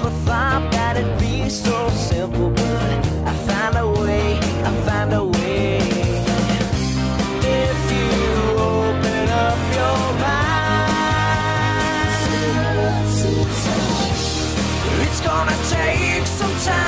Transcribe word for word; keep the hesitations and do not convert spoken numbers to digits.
never thought that it'd be so simple, but I found a way, I found a way. If you open up your mind, it's gonna take some time.